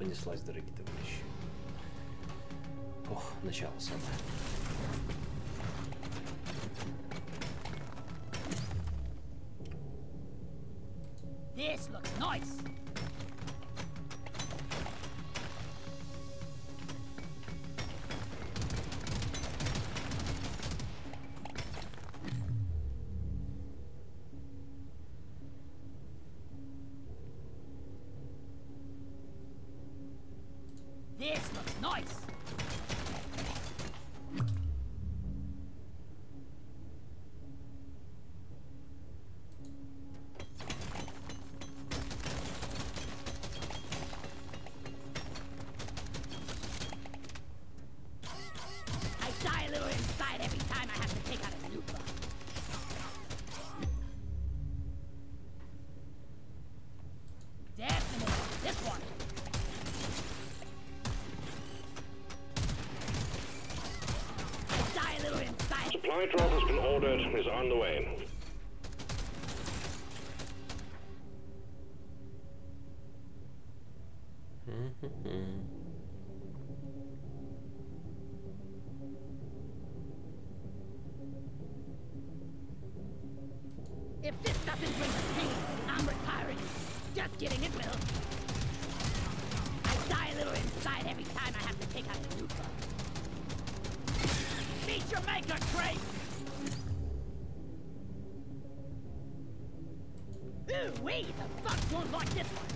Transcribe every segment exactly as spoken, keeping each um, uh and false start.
понеслась, дорогие товарищи. Ох, начало самое. This looks nice. This looks nice. I die a little inside every time I have to take out a nuke. Definitely this one. Supply drop has been ordered and is on the way. If this doesn't bring the pain, I'm retiring. Just kidding, it will. I die a little inside every time I have to take out a nuke. Meet your maker, Drake! Ooh, wait, the fuck won't like this one.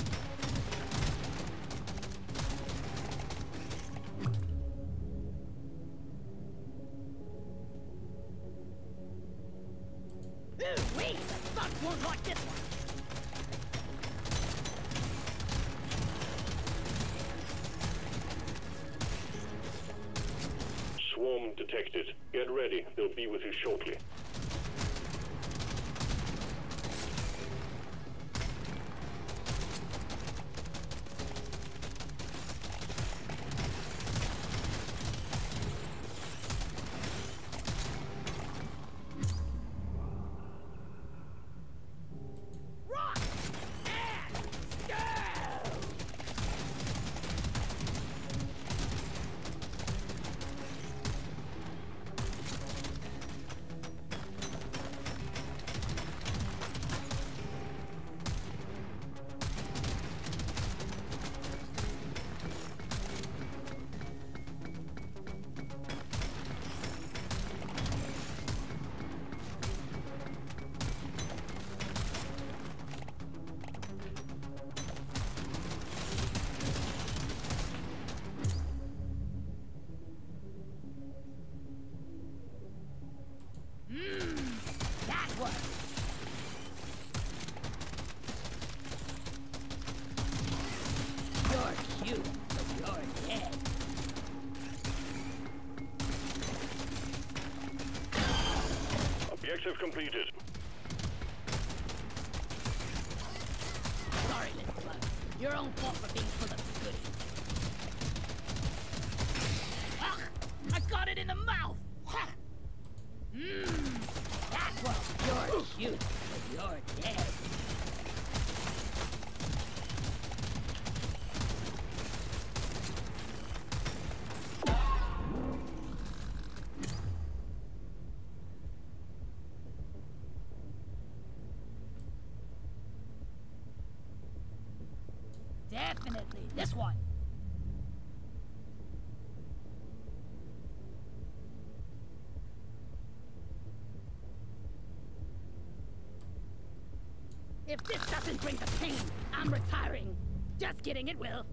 Ooh, wait, the fuck won't like this one. Swarm detected. Get ready. They'll be with you shortly. Rock! And go! Mmm, that worked. You're cute, but you're dead. Objective completed. Sorry, little bug. Your own fault for being full of goodies. Ugh, I got it in the mouth! Mmm, that was you're cute, but you're dead. Definitely this one. If this doesn't bring the pain, I'm retiring. Just kidding, it will.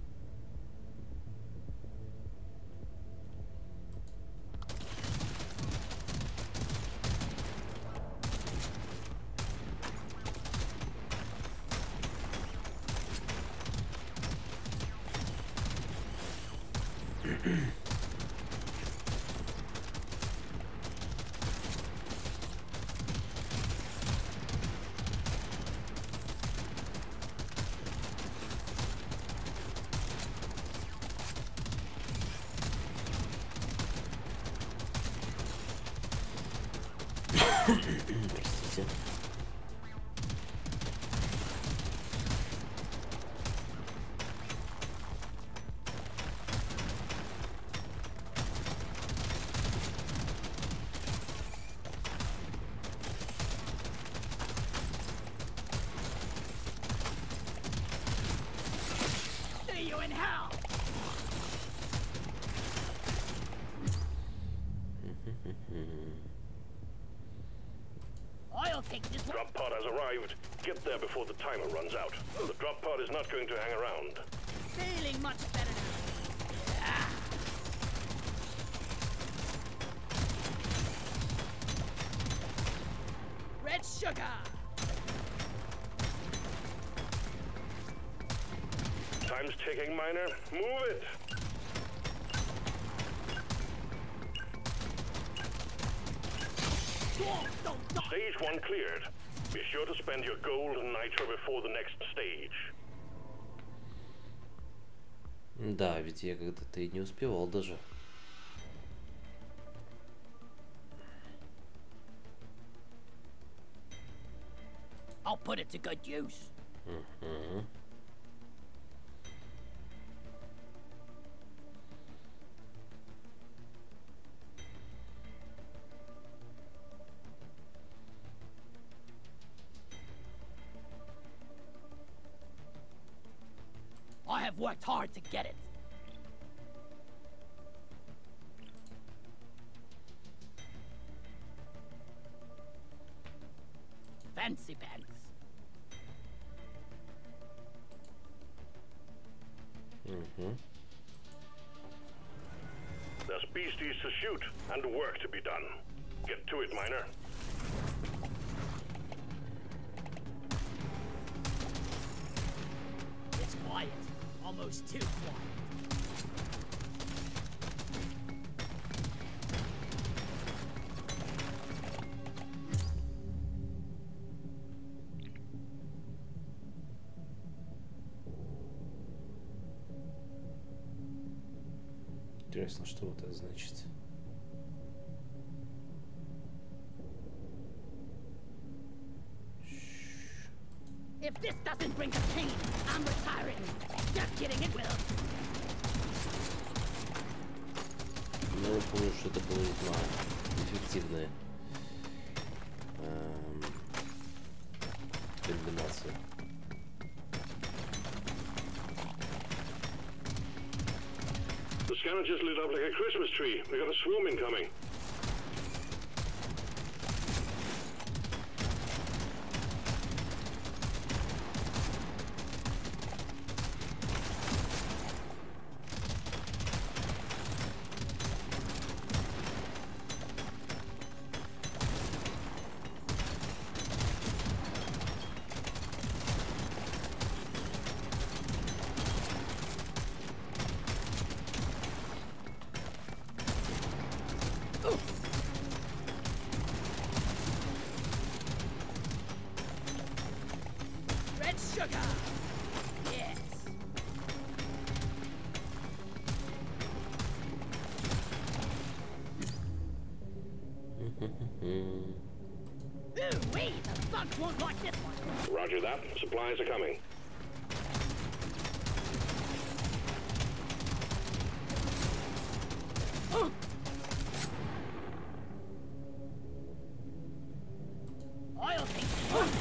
Простите. you in hell. I'll take this one. Drop pod has arrived. Get there before the timer runs out. The drop pod is not going to hang around. Feeling much better now. Ah. Red sugar. Time's ticking, Miner. Move it. Stage one cleared. Be sure to spend your gold and nitro before the next stage. Да, ведь я когда-то и не успевал даже. I'll put it to good use. Mm-hmm. I have worked hard to get it. Fancy pants. Mm-hmm. There's beasties to shoot and work to be done. Get to it, Miner. It's quiet. Almost too quiet. Интересно, что вот это значит. If this doesn't bring the pain, I'm retiring. Just kidding, it will. Ну, я помню, что это было весьма эффективная эм, комбинация. The scanner just lit up like a Christmas tree. We got a swarm incoming. Red sugar. Yes. Ooh, wait, the thugs won't like this one. Roger that. Supplies are coming. Oh. I'll take this one.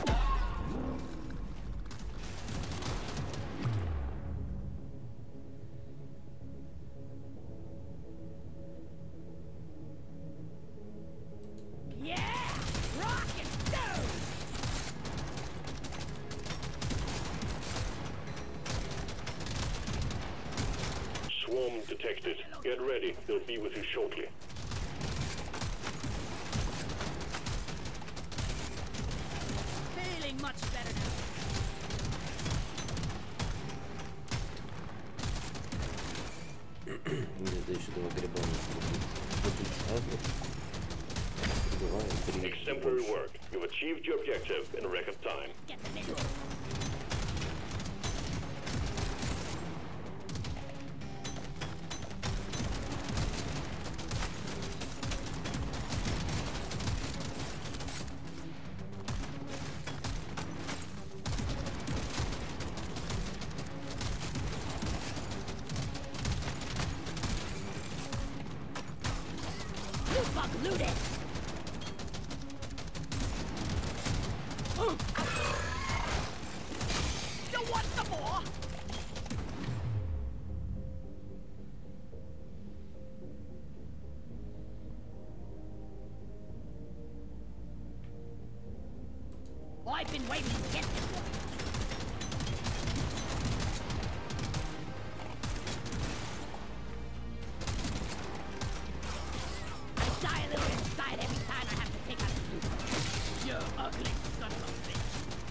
Swarm detected. Get ready. They'll be with you shortly. Feeling much better now. Нет, да еще два гриба не Exemplary work. You've achieved your objective in a record time. Get the middle. You bug looted. You want some more? I've been waiting to get this one. I die a little inside every time I have to take out the loot. You ugly son of a bitch.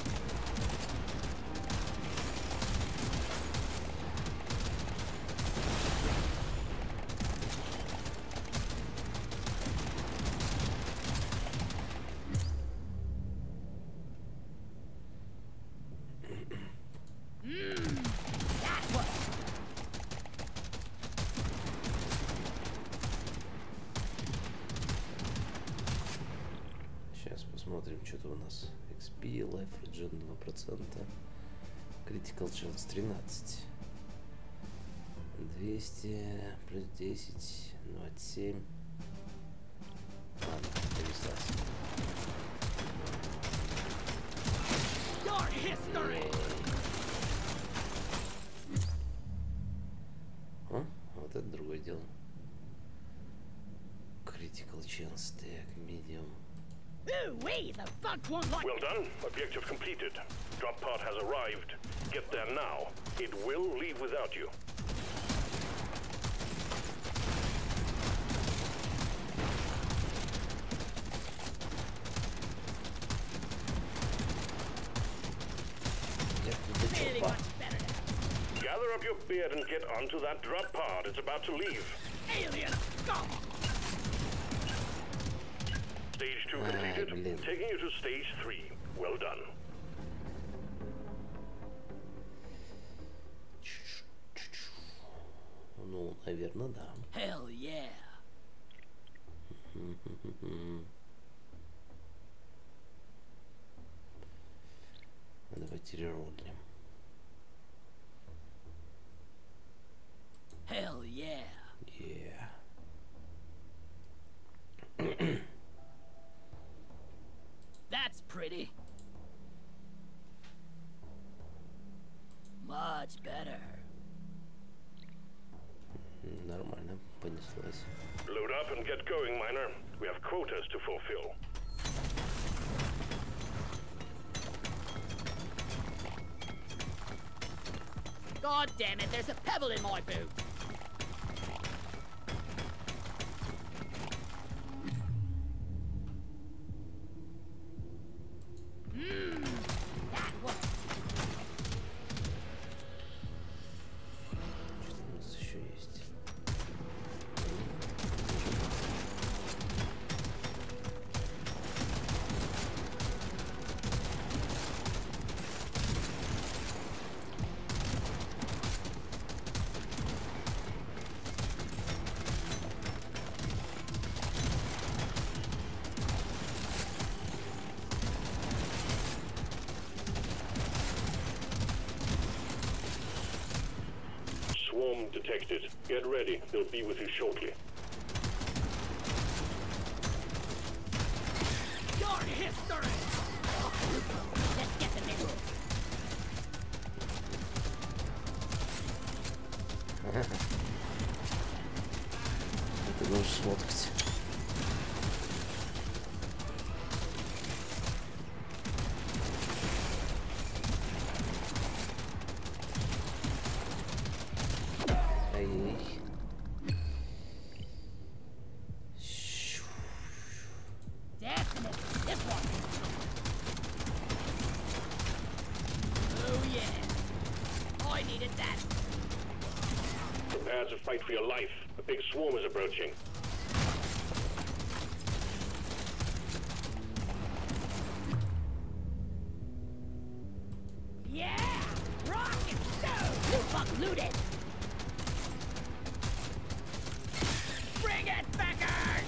Сейчас посмотрим, что-то у нас икс пи, Life Regen два процента, Critical Chance тринадцать, двести плюс десять, двадцать семь. Ладно, перестался. О, вот это другое дело. Critical Chance, так, medium. Ooh-wee, the fuck won't like. Well done. Objective completed. Drop pod has arrived. Get there now. It will leave without you. Really much better now. Gather up your beard and get onto that drop pod. It's about to leave. Alien, go! Stage two Ah, completed. блин. Taking you to stage three. Well done. Ну, наверное, да. Hell yeah. Давайте реролнем. Hell yeah. Yeah. That's pretty. Much better. Нормально, понеслась. Load up and get going, Miner. We have quotas to fulfill. God damn it, there's a pebble in my boot. Mmm, that was. Что у нас еще есть? Swarm detected. Get ready. They'll be with you shortly. Your history! Let's get the middle. Ты можешь сфоткать. Ай-яй-яй. Щу. Definitely this one. Oh yeah. I needed that. Prepare to fight for your life. A big swarm is approaching. Yeah! Rock and stone! You fuck looted! Bring it, Beckers!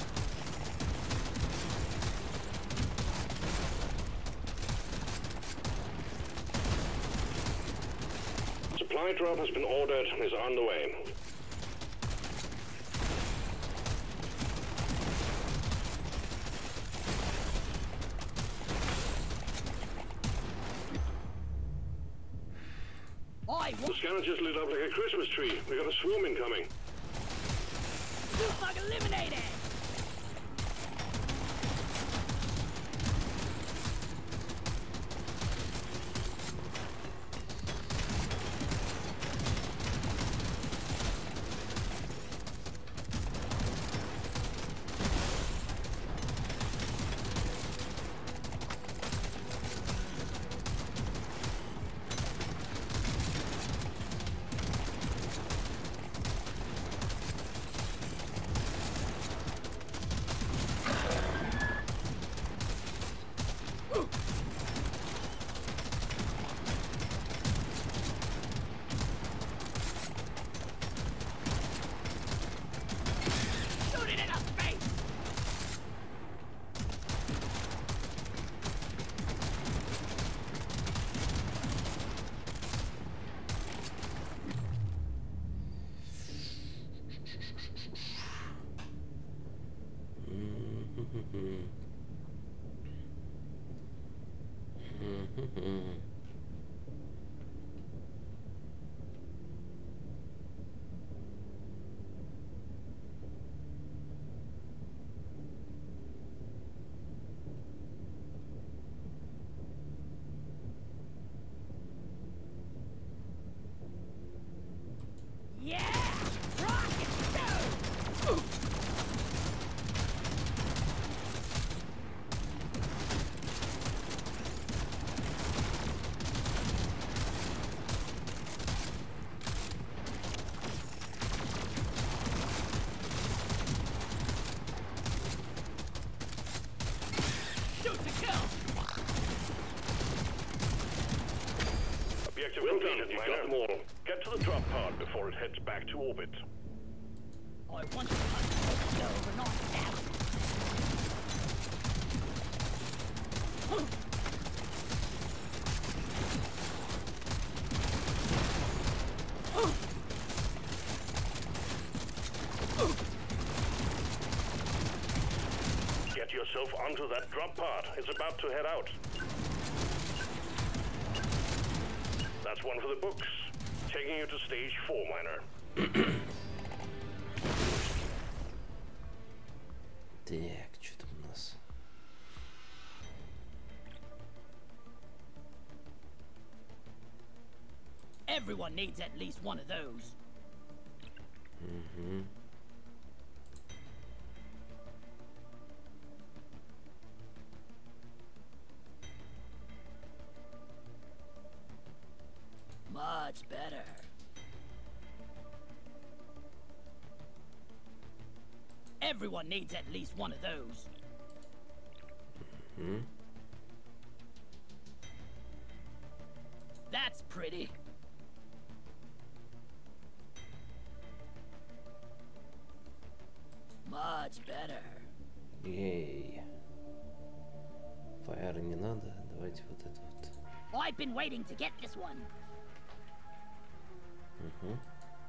Supply drop has been ordered and is on the way. I The want scanner just lit up like a Christmas tree. We got a swarm incoming. you fuck eliminated! Yeah! Rock and go! Shoot to kill! Objective completed, you got them all. Get to the drop pod before it heads back to orbit. I want to cut go over nine thousand. Get yourself onto that drop pod. It's about to head out. That's one for the books. Taking you to stage four, Miner. Так, что там у нас? Everyone needs at least one of those. Угу. Much better. Everyone needs at least one of those. Hmm? That's pretty. Much better. Ей. Фаера не надо. Давайте вот это вот. I've been waiting to get this one. Угу.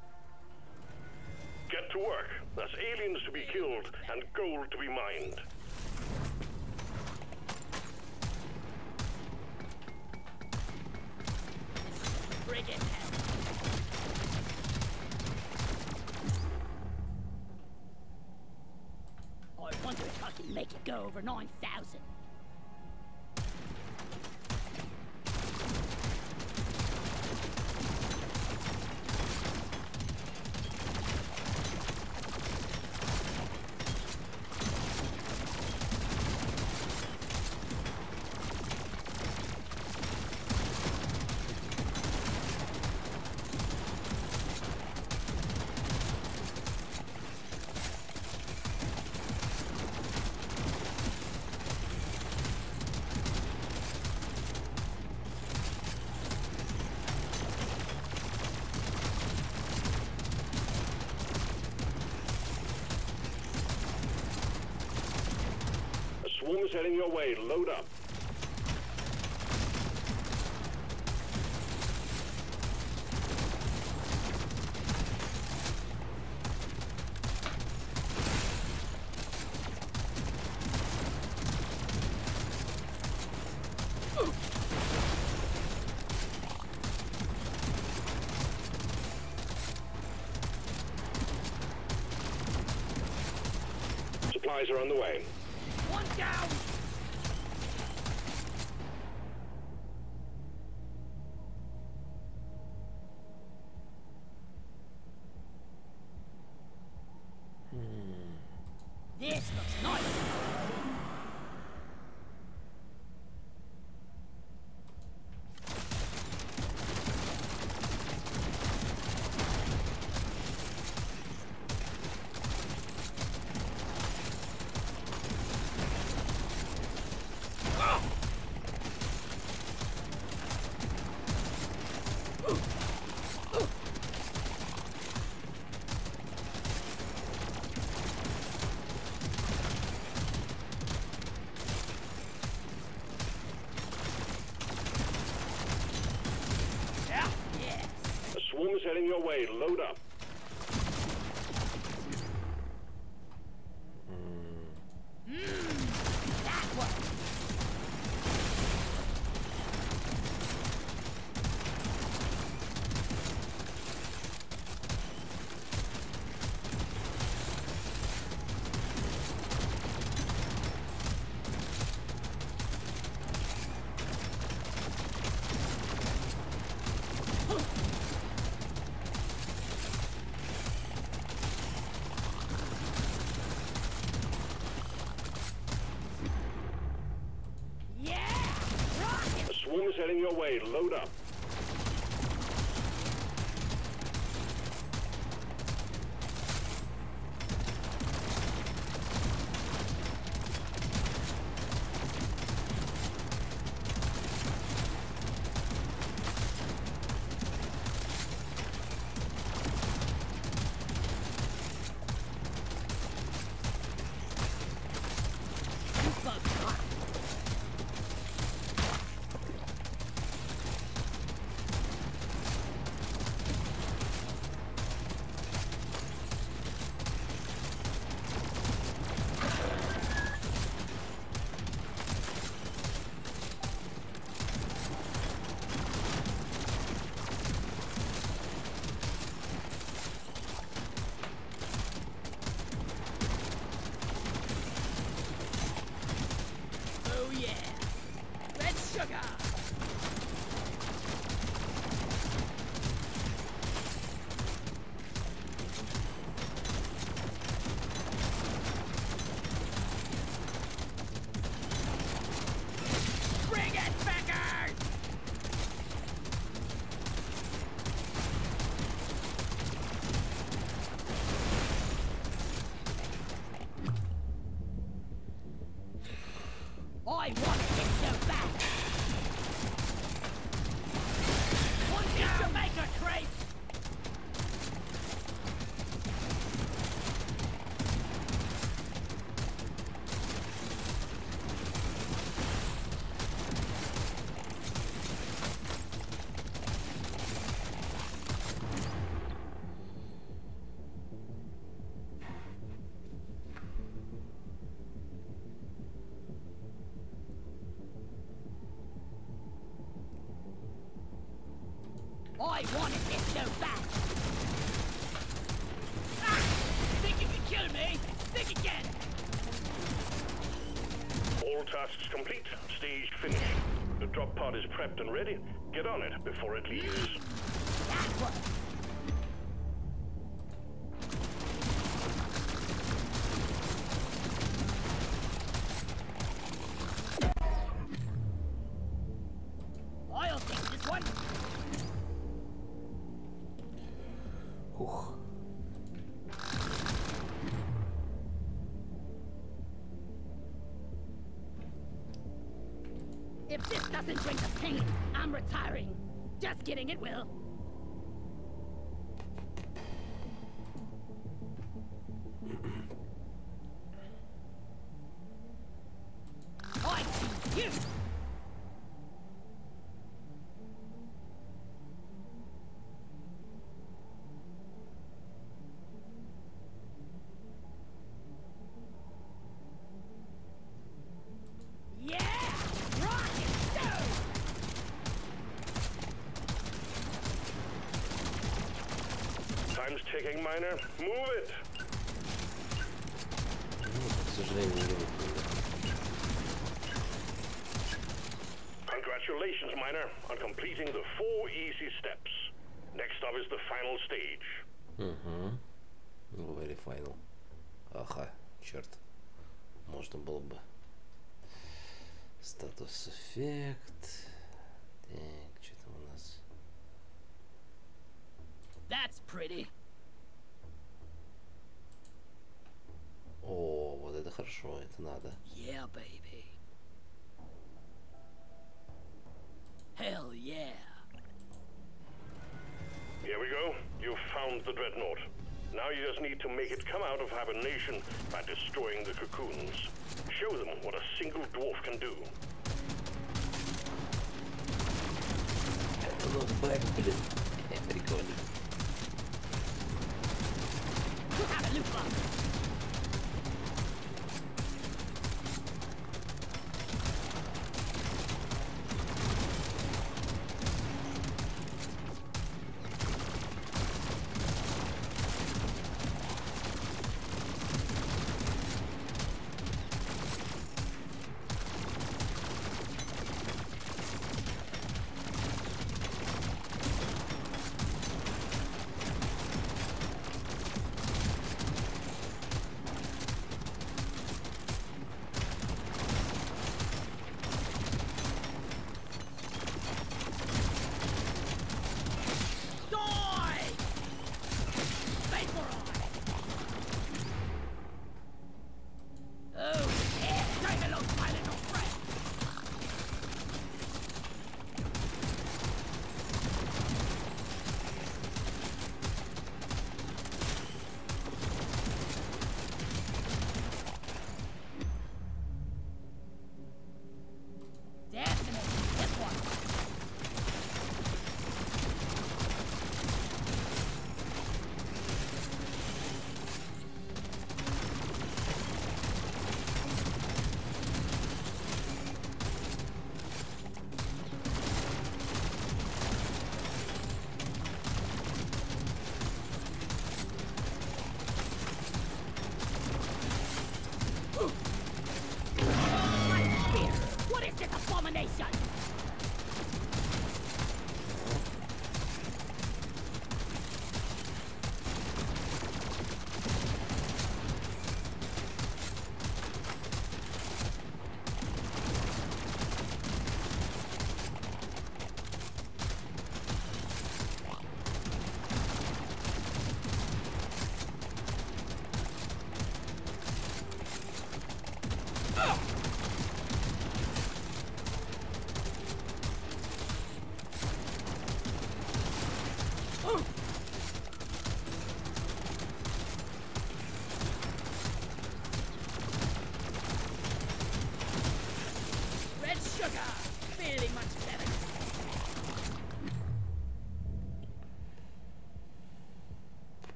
Get to work. There's aliens to be killed and gold to be mined. Frigate hell. I wonder if I can make it go over nine thousand. Swarm is heading your way. Load up. Supplies are on the way. One down! This looks nice. Swarm is heading your way. Load up. М. heading your way. Load up. I want it so bad. Want it to make a crate. I wanted this so bad! Ah! Think you can kill me? Think again! All tasks complete. Stage finished. The drop pod is prepped and ready. Get on it before it leaves. That worked! I'll take this one! Ух. If this doesn't bring the pain, I'm retiring. Just kidding, it will. I see you! Yeah! Rocket stone! Time's ticking, Miner. Move it! Ну, к сожалению, не выполнил. Congratulations, Miner, on completing the four easy steps. Next up is the final stage. Угу. Very final. Ага, черт. Можно было бы. Статус эффект. Так, что там у нас? That's pretty. О, вот это хорошо, это надо. Yeah, baby. Hell yeah. Here we go. You've found the Dreadnought. Now you just need to make it come out of hibernation by destroying the cocoons. Show them what a single dwarf can do. Это нокбэк, блин. Э, прикольно. Look how the loot box.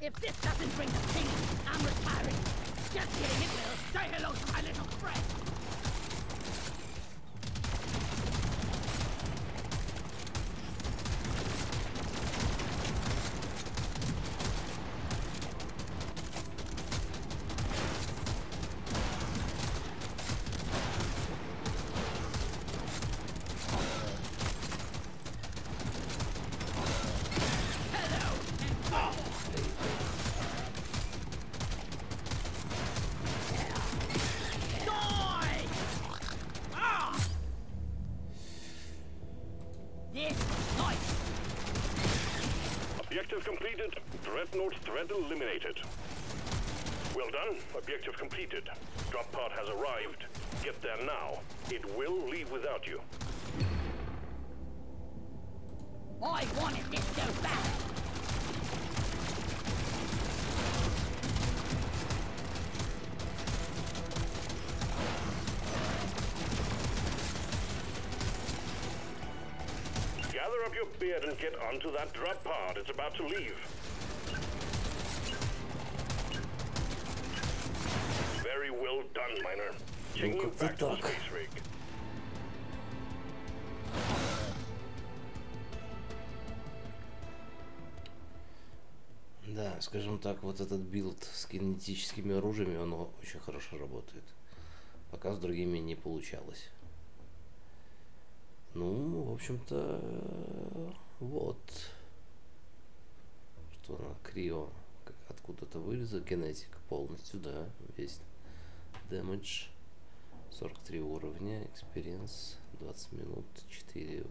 If this doesn't bring the pain, I'm retiring. Just kidding, it will. Say hello to my little friend. Objective completed. Dreadnought threat eliminated. Well done. Objective completed. Drop pod has arrived. Get there now. It will leave without you. I wanted this so bad. Gather up your beard and get onto that drop pod. It's about to leave. Very well done, Miner. Taking you back to the space rig. Да, скажем так, вот этот билд с кинетическими оружиями, он очень хорошо работает. Пока с другими не получалось. Ну, в общем-то, вот. Что она криво откуда-то вылезла. Кинетик полностью, да, весь damage. сорок три уровня, experience двадцать минут, четыре.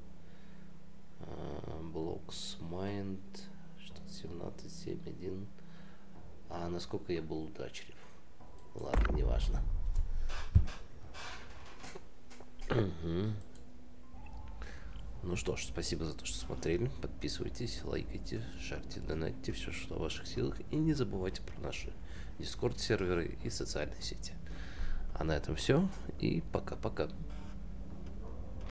Blocks mind, что-то семнадцать, семь, один. А насколько я был удачлив? Ладно, неважно. Угу. Ну что ж, спасибо за то, что смотрели. Подписывайтесь, лайкайте, шарьте, донатьте, все, что в ваших силах. И не забывайте про наши Discord серверы и социальные сети. А на этом все. И пока-пока.